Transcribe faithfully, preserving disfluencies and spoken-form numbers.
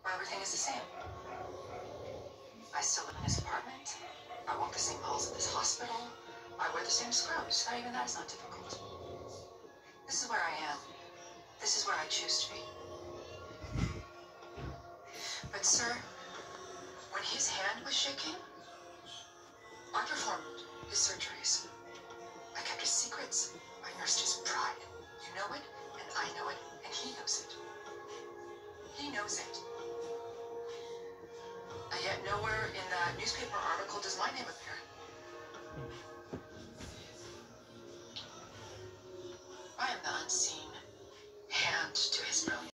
Everything is the same. I still live in his apartment. I walk the same halls of this hospital. I wear the same scrubs. Not even that is not difficult. This is where I am. This is where I choose to be. But sir, when his hand was shaking, I performed his surgeries. I kept his secrets. I nursed his pride. You know it, and I know it, and he knows it. He knows it. And yet nowhere in that newspaper article does my name appear. I am the unseen.